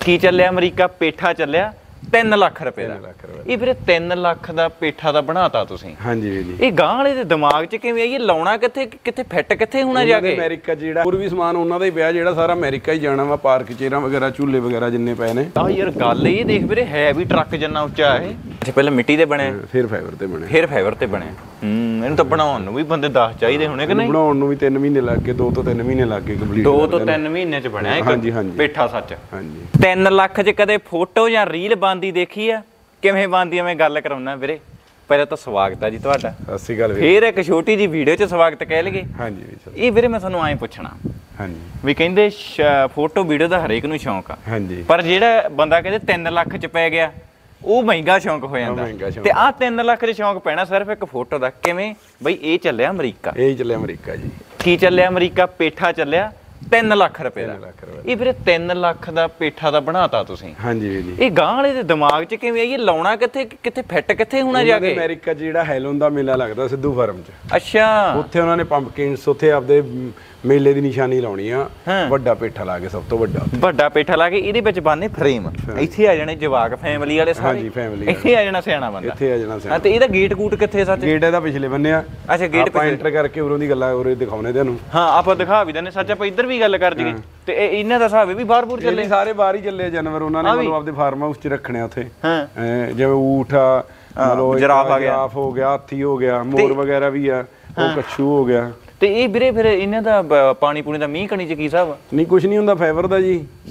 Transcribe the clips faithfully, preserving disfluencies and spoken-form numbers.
ਕੀ ਚੱਲਿਆ ਅਮਰੀਕਾ ਪੇਠਾ ਚੱਲਿਆ तीन लाख रुपए का ये फिर तीन लाख का पेठा का बनाता तुसीं हाँ जी जी ये गांव वाले दे दिमाग च किवें ये लाउणा कित्थे कित्थे फिट कित्थे होना जाके अमेरिका जिहड़ा होर भी समान उन्हां दा ही पिया जिहड़ा सारा अमेरिका ही जाना वा पार्क चेयरां वगैरह झूले वगैरह जिन्ने पए ने आ यार गल ये देख वीरे है भी ट्रक जिन्ना उच्चा है अच्छा पहले मिट्टी दे बने फिर फाइबर ते बने फिर फाइबर ते बने हम्म इहनूं तां बनाउण नूं भी बंदे दस चाहीदे होणे कि नहीं बनाउण नूं भी तीन महीने लग गए दो तो तीन महीने लग गए कंप्लीट दो तो तीन महीने च बनया हाँ जी हाँ जी पेठा सच हाँ जी तीन लाख च कदे फोटो जां रील बनदी देखी आ किवें बनदी मैं गल कराउणा वीरे पहले तो स्वागत है जी तुहाडा सत श्री अकाल फिर एक छोटी जी वीडियो च स्वागत कह लगे हाँ जी चलो ये वीरे मैं तुहानूं ऐ पुछना हाँ जी भी कहंदे फोटो वीडियो दा हरेक नूं शौक आ हाँ जी पर जिहड़ा बंदा कहंदे तीन लाख च पै गया ਉਹ ਮਹਿੰਗਾ ਸ਼ੌਂਕ ਹੋ ਜਾਂਦਾ ਤੇ ਆ तीन ਲੱਖ ਦੇ ਸ਼ੌਂਕ ਪੈਣਾ ਸਿਰਫ ਇੱਕ ਫੋਟੋ ਦਾ ਕਿਵੇਂ ਬਈ ਇਹ ਚੱਲਿਆ ਅਮਰੀਕਾ ਇਹ ਚੱਲਿਆ ਅਮਰੀਕਾ ਜੀ ਕੀ ਚੱਲਿਆ ਅਮਰੀਕਾ ਪੇਠਾ ਚੱਲਿਆ तीन लाख रुपए ਦਾ ਇਹ ਫਿਰ तीन ਲੱਖ ਦਾ ਪੇਠਾ ਦਾ ਬਣਾਤਾ ਤੁਸੀਂ ਹਾਂਜੀ ਜੀ ਇਹ ਗਾਂ ਵਾਲੇ ਦੇ ਦਿਮਾਗ 'ਚ ਕਿਵੇਂ ਇਹ ਲਾਉਣਾ ਕਿੱਥੇ ਕਿੱਥੇ ਫਿੱਟ ਕਿੱਥੇ ਹੋਣਾ ਜਾ ਕੇ ਅਮਰੀਕਾ ਜਿਹੜਾ ਹੈਲੋਨ ਦਾ ਮੇਲਾ ਲੱਗਦਾ ਸਿੱਧੂ ਫਾਰਮ 'ਚ ਅੱਛਾ ਉੱਥੇ ਉਹਨਾਂ ਨੇ ਪੰਪਕਿਨਸ ਉੱਥੇ ਆਪਦੇ ਮੇਲੇ ਦੀ ਨਿਸ਼ਾਨੀ ਲਾਉਣੀ ਆ ਵੱਡਾ ਪੇਠਾ ਲਾ ਕੇ ਸਭ ਤੋਂ ਵੱਡਾ ਵੱਡਾ ਪੇਠਾ ਲਾ ਕੇ ਇਹਦੇ ਵਿੱਚ ਬਾਨੇ ਫਰੇਮ ਇੱਥੇ ਆ ਜਾਣੇ ਜਵਾਕ ਫੈਮਿਲੀ ਵਾਲੇ ਸਾਰੇ ਹਾਂਜੀ ਫੈਮਿਲੀ ਇੱਥੇ ਆ ਜਾਣਾ ਸਿਆਣਾ ਬੰਦਾ ਇੱਥੇ ਆ ਜਾਣਾ ਸਿਆਣਾ ਤੇ ਇਹਦਾ ਗੇਟ ਗੂਟ ਕਿੱਥੇ ਸੱਚ ਗੇਟ ਇਹਦਾ ਪਿਛਲੇ ਬੰਨੇ ਆ ਅੱਛਾ ਗੇਟ ਪਿਛਲੇ ਐਂਟਰ ਕਰਕੇ ਉਰੋਂ ਦੀ ਗੱਲਾਂ ਉਰੇ ਦਿਖਾਉਣੇ ਤੁਹਾਨੂੰ ਹਾਂ ਆਪਾਂ ਦਿਖਾ ਵੀ ਦਿੰਨੇ ਸੱਚ ਆਪਾਂ ਇੱਧਰ ਵੀ ਗੱਲ ਕਰ ਜੀਏ ਤੇ ਇਹਨਾਂ ਦਾ ਹਿਸਾਬ ਵੀ ਬਾਹਰ ਬੂਰ ਚੱਲੇ ਸਾਰੇ ਬਾਹਰ ਹੀ ਚੱਲੇ ਜਾਨਵਰ ਉਹਨਾਂ ਨੇ ਮਤਲਬ ਆਪਦੇ ਫਾਰਮ ਹਾਊਸ 'ਚ ਰੱਖਣੇ ਉੱਥੇ ਹਾਂ ਜਿਵੇਂ ਊਠ ਆ ਮਤਲਬ ਜਰਾਫ ਆ ਗਿਆ ਜਰਾਫ ਹੋ ਗਿਆ ਹਾਥੀ ਹੋ ਗਿਆ ਮੋਰ ਵਗੈਰਾ ਵੀ ਆ ਉਹ ਕੱਛੂ ਹੋ ਗਿਆ ਤੇ ਇਹ ਵੀਰੇ ਫਿਰ ਇਹਨਾਂ ਦਾ ਪਾਣੀ ਪੂਣੀ ਦਾ ਮੀਂਹ ਕਣੀ ਚ ਕੀ ਹਿਸਾਬ ਨਹੀਂ ਕੁਝ ਨਹੀਂ ਹੁੰਦਾ ਫਾਈਬਰ ਦਾ ਜੀ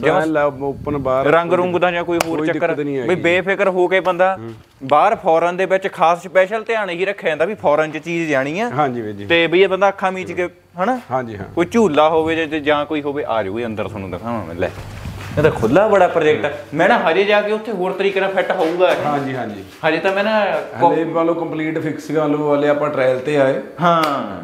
ਓਪਨ ਬਾਹਰ ਰੰਗ ਰੁੰਗ ਦਾ ਜਾਂ ਕੋਈ ਹੋਰ ਚੱਕਰ ਵੀ ਬੇਫਿਕਰ ਹੋ ਕੇ ਬੰਦਾ ਬਾਹਰ ਫੋਰਨ ਦੇ ਵਿੱਚ ਖਾਸ ਸਪੈਸ਼ਲ ਧਿਆਨ ਹੀ ਰੱਖਿਆ ਜਾਂਦਾ ਵੀ ਫੋਰਨ ਚ ਚੀਜ਼ ਜਾਣੀ ਆ ਹਾਂਜੀ ਵੀਰ ਜੀ ਤੇ ਬਈ ਇਹ ਬੰਦਾ ਅੱਖਾਂ ਮੀਚ ਕੇ ਹਨਾ ਹਾਂਜੀ ਹਾਂ ਕੋਈ ਝੂਲਾ ਹੋਵੇ ਜੇ ਜਾਂ ਕੋਈ ਹੋਵੇ ਆ ਜਾਊਗਾ ਅੰਦਰ ਤੁਹਾਨੂੰ ਦਿਖਾਵਾਂ ਮੈਂ ਲੈ ਇਹ ਤਾਂ ਖੁੱਲਾ ਬੜਾ ਪ੍ਰੋਜੈਕਟ ਮੈਂ ਨਾ ਹਜੇ ਜਾ ਕੇ ਉੱਥੇ ਹੋਰ ਤਰੀਕੇ ਨਾਲ ਫਿੱਟ ਹੋਊਗਾ ਹਾਂਜੀ ਹਾਂਜੀ ਹਜੇ ਤਾਂ ਮੈਂ ਨਾ ਹਲੇ ਵਾਲੋ ਕੰਪਲੀਟ ਫਿਕਸ ਕਰ ਲਓ ਵਾਲੇ ਆਪਾਂ ਟ੍ਰਾਇਲ ਤੇ ਆਏ ਹਾਂ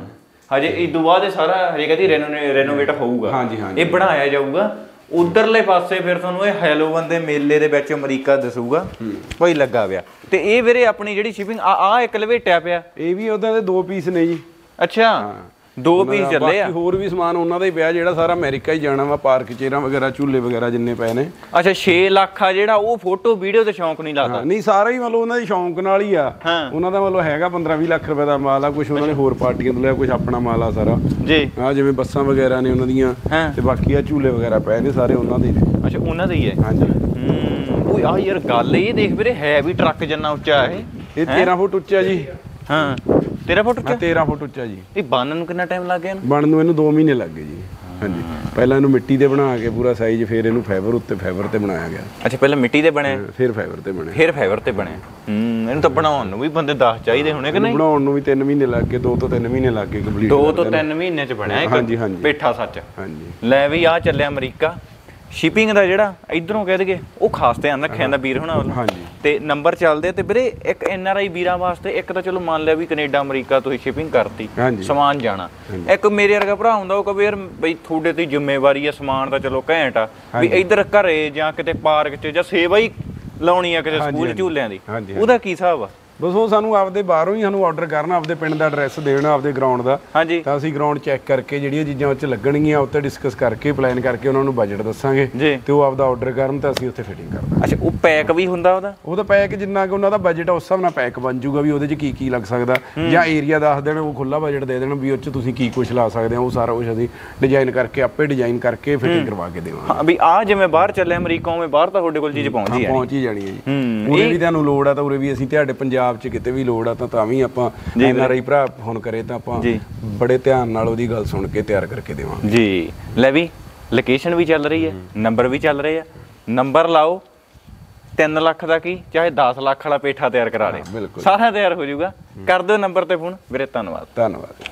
ਹਜੇ ਇਹ ਤੋਂ ਬਾਅਦ ਇਹ ਸਾਰਾ ਹਜੇ ਕਦੀ ਰੈਨੋਵੇਟ ਹੋਊਗਾ ਹਾਂਜੀ ਹਾਂਜੀ ਇਹ ਬਣਾਇਆ ਜਾਊਗਾ ਉਧਰਲੇ ਪਾਸੇ ਫਿਰ ਤੁਹਾਨੂੰ ਇਹ ਹੈਲੋਵਨ ਦੇ ਮੇਲੇ ਦੇ ਵਿੱਚ ਅਮਰੀਕਾ ਦਿਸੂਗਾ ਕੋਈ ਲੱਗਾ ਪਿਆ ਤੇ ਇਹ ਵੀਰੇ ਆਪਣੀ ਜਿਹੜੀ ਸ਼ਿਪਿੰਗ ਆ ਆ ਇੱਕ ਲਵੇਟਿਆ ਪਿਆ ਇਹ ਵੀ ਉਹਦਾਂ ਦੇ ਦੋ ਪੀਸ ਨੇ ਜੀ ਅੱਛਾ ਦੋ ਪੀਸ ਚੱਲੇ ਆ ਹੋਰ ਵੀ ਸਮਾਨ ਉਹਨਾਂ ਦਾ ਹੀ ਪਿਆ ਜਿਹੜਾ ਸਾਰਾ ਅਮਰੀਕਾ ਹੀ ਜਾਣਾ ਵਾ ਪਾਰਕ ਚੇਅਰਾਂ ਵਗੈਰਾ ਝੂਲੇ ਵਗੈਰਾ ਜਿੰਨੇ ਪਏ ਨੇ ਅੱਛਾ ਛੇ ਲੱਖ ਆ ਜਿਹੜਾ ਉਹ ਫੋਟੋ ਵੀਡੀਓ ਤੇ ਸ਼ੌਂਕ ਨਹੀਂ ਲੱਗਦਾ ਨਹੀਂ ਸਾਰਾ ਹੀ ਮਤਲਬ ਉਹਨਾਂ ਦੇ ਸ਼ੌਂਕ ਨਾਲ ਹੀ ਆ ਉਹਨਾਂ ਦਾ ਮਤਲਬ ਹੈਗਾ ਪੰਦਰਾਂ ਵੀਹ ਲੱਖ ਰੁਪਏ ਦਾ ਮਾਲ ਆ ਕੁਝ ਉਹਨਾਂ ਨੇ ਹੋਰ ਪਾਰਟੀਆਂ ਤੋਂ ਲਿਆ ਕੁਝ ਆਪਣਾ ਮਾਲ ਆ ਸਾਰਾ ਜੀ ਆ ਜਿਵੇਂ ਬੱਸਾਂ ਵਗੈਰਾ ਨੇ ਉਹਨਾਂ ਦੀਆਂ ਤੇ ਬਾਕੀ ਆ ਝੂਲੇ ਵਗੈਰਾ ਪਏ ਨੇ ਸਾਰੇ ਉਹਨਾਂ ਦੇ ਨੇ ਅੱਛਾ ਉਹਨਾਂ ਦੇ ਹੀ ਹੈ ਹਾਂਜੀ ਹੂੰ ਉਹ ਆ ਯਾਰ ਗੱਲ ਇਹ ਦੇਖ ਵੀਰੇ ਹੈ ਵੀ ਟਰੱਕ ਜਿੰਨਾ ਉੱਚਾ ਇਹ ਇਹ ਤੇਰਾਂ ਫੁੱਟ ਉੱਚਾ ਜੀ ਹਾਂ तेरह फुट क्या तेरह फुट उच्चा जी ये बनन ਨੂੰ ਕਿੰਨਾ ਟਾਈਮ ਲੱਗ ਗਿਆ ਇਹਨੂੰ ਬਣਨ ਨੂੰ ਇਹਨੂੰ ਦੋ ਮਹੀਨੇ ਲੱਗ ਗਏ ਜੀ ਹਾਂਜੀ ਪਹਿਲਾਂ ਇਹਨੂੰ ਮਿੱਟੀ ਦੇ ਬਣਾ ਕੇ ਪੂਰਾ ਸਾਈਜ਼ ਫਿਰ ਇਹਨੂੰ ਫਾਈਬਰ ਉੱਤੇ ਫਾਈਬਰ ਤੇ ਬਣਾਇਆ ਗਿਆ ਅੱਛਾ ਪਹਿਲਾਂ ਮਿੱਟੀ ਦੇ ਬਣੇ ਫਿਰ ਫਾਈਬਰ ਤੇ ਬਣੇ ਫਿਰ ਫਾਈਬਰ ਤੇ ਬਣੇ ਹੂੰ ਇਹਨੂੰ ਤਾਂ ਬਣਾਉਣ ਨੂੰ ਵੀ ਬੰਦੇ ਦਸ ਚਾਹੀਦੇ ਹੋਣੇ ਕਿ ਨਹੀਂ ਬਣਾਉਣ ਨੂੰ ਵੀ ਤਿੰਨ ਮਹੀਨੇ ਲੱਗ ਗਏ ਦੋ ਤੋਂ ਤਿੰਨ ਮਹੀਨੇ ਲੱਗ ਗਏ ਕੰਪਲੀਟ ਦੋ ਤੋਂ ਤਿੰਨ ਮਹੀਨੇ ਚ ਬਣਿਆ ਇੱਕ ਹਾਂਜੀ ਹਾਂਜੀ ਪੇਠਾ ਸੱਚ ਹਾਂਜੀ ਲੈ ਵੀ ਆ ਚੱਲਿਆ ਅਮਰੀਕਾ ਸ਼ਿਪਿੰਗ ਦਾ ਜਿਹੜਾ ਇਧਰੋਂ ਕਹਿ ਦਈਏ ਉਹ ਖਾਸ ਧਿਆਨ ਰੱਖਿਆ ਜਾਂਦਾ ਵੀਰ ਹੁਣਾਂ ਵੱਲੋਂ ਹਾਂਜੀ ਤੇ ਨੰਬਰ ਚੱਲਦੇ ਤੇ ਵੀਰੇ ਇੱਕ ਐਨ ਆਰ ਆਈ ਵੀਰਾਂ ਵਾਸਤੇ ਇੱਕ ਤਾਂ ਚਲੋ ਮੰਨ ਲਿਆ ਵੀ ਕੈਨੇਡਾ ਅਮਰੀਕਾ ਤੁਸੀਂ ਸ਼ਿਪਿੰਗ ਕਰਤੀ ਸਮਾਨ ਜਾਣਾ ਇੱਕ ਮੇਰੇ ਵਰਗਾ ਭਰਾ ਹੁੰਦਾ ਉਹ ਕਹੇ ਯਾਰ ਬਈ ਤੁਹਾਡੇ ਤੇ ਜ਼ਿੰਮੇਵਾਰੀ ਆ ਸਮਾਨ ਤਾਂ ਚਲੋ ਘੈਂਟ ਆ ਵੀ ਇੱਧਰ ਘਰੇ ਜਾਂ ਕਿਤੇ ਪਾਰਕ 'ਚ ਜਾਂ ਸੇਵਾ ਹੀ ਲਾਉਣੀ ਆ ਕਿਤੇ ਸਕੂਲ ਝੂਲਿਆਂ ਦੀ ਉਹਦਾ ਕੀ ਹਿਸਾਬ ਆ ਬਸ ਉਹ ਸਾਨੂੰ ਆਪਦੇ ਬਾਹਰੋਂ ਹੀ ਸਾਨੂੰ ਆਰਡਰ ਕਰਨਾ ਆਪਦੇ ਪਿੰਡ ਦਾ ਐਡਰੈਸ ਦੇਣਾ ਆਪਦੇ ਗਰਾਊਂਡ ਦਾ ਹਾਂਜੀ ਤਾਂ ਅਸੀਂ ਗਰਾਊਂਡ ਚੈੱਕ ਕਰਕੇ ਜਿਹੜੀਆਂ ਚੀਜ਼ਾਂ ਉੱਤੇ ਲੱਗਣਗੀਆਂ ਉੱਤੇ ਡਿਸਕਸ ਕਰਕੇ ਪਲਾਨ ਕਰਕੇ ਉਹਨਾਂ ਨੂੰ ਬਜਟ ਦੱਸਾਂਗੇ ਤੇ ਉਹ ਆਪਦਾ ਆਰਡਰ ਕਰਨ ਤਾਂ ਅਸੀਂ ਉੱਥੇ ਫਿਟਿੰਗ ਕਰਦਾ ਅੱਛਾ ਉਹ ਪੈਕ ਵੀ ਹੁੰਦਾ ਉਹਦਾ ਉਹਦਾ ਪੈਕ ਜਿੰਨਾ ਕਿ ਉਹਨਾਂ ਦਾ ਬਜਟ ਆ ਉਸ ਹਿਸਾਬ ਨਾਲ ਪੈਕ ਬਣ ਜਾਊਗਾ ਵੀ ਉਹਦੇ 'ਚ ਕੀ ਕੀ ਲੱਗ ਸਕਦਾ ਜਾਂ ਏਰੀਆ ਦੱਸ ਦੇਣ ਉਹ ਖੁੱਲਾ ਬਜਟ ਦੇ ਦੇਣ ਵੀ ਉਹ 'ਚ ਤੁਸੀਂ ਕੀ ਕੁਛ ਲਾ ਸਕਦੇ ਹੋ ਉਹ ਸਾਰਾ ਕੁਛ ਅਸੀਂ ਡਿਜ਼ਾਈਨ ਕਰਕੇ ਆਪੇ ਡਿਜ਼ਾਈਨ ਕਰਕੇ ਫਿਟਿੰਗ ਕਰਵਾ ਕੇ ਦੇਵਾਂਗੇ ਹਾਂ ਵੀ ਆ ਜਿਵੇਂ ਬਾਹਰ ਚੱਲੇ ਅਮਰੀਕਾ ਉਵੇਂ ਬਾਹਰ ਤਾਂ ਤੁਹਾਡੇ ਕੋਲ ਚੀਜ਼ ਪਹੁੰਚਦੀ ਹੈ ਪਹੁੰਚ ਹੀ ਜਾਣੀ ਹੈ ਜੀ ਉਰੇ ਵੀ ਤੁਹਾਨੂੰ ਲੋੜ ਆ ਤਾਂ ਉਰੇ ਵੀ ਅਸੀਂ ਤੁਹਾਡੇ ਪੰਜਾਬ 'ਚ ਕਿਤੇ ਵੀ ਲੋੜ ਤਾਂ ਤਾਂ ਵੀ ਆਪਾਂ ਐਨ ਆਰ ਆਈ ਭਰਾ ਫੋਨ ਕਰੇ ਤਾਂ ਆਪਾਂ ਬੜੇ ਧਿਆਨ ਨਾਲ ਉਹਦੀ ਗੱਲ ਸੁਣ ਕੇ ਤਿਆਰ ਕਰਕੇ ਦੇਵਾਂਗੇ ਜੀ ਲੈ ਵੀ ਲੋਕੇਸ਼ਨ ਵੀ ਚੱਲ ਰਹੀ ਹੈ ਨੰਬਰ ਵੀ ਚੱਲ ਰਹੇ ਆ ਨੰਬਰ ਲਾਓ तीन ਲੱਖ ਦਾ ਕੀ ਚਾਹੇ दस ਲੱਖ ਵਾਲਾ ਪੇਠਾ ਤਿਆਰ ਕਰਾ ਦੇ ਸਾਰਾ ਤਿਆਰ ਹੋ ਜਾਊਗਾ ਕਰ ਦਿਓ ਨੰਬਰ ਤੇ ਫੋਨ ਵੀਰੇ ਧੰਨਵਾਦ ਧੰਨਵਾਦ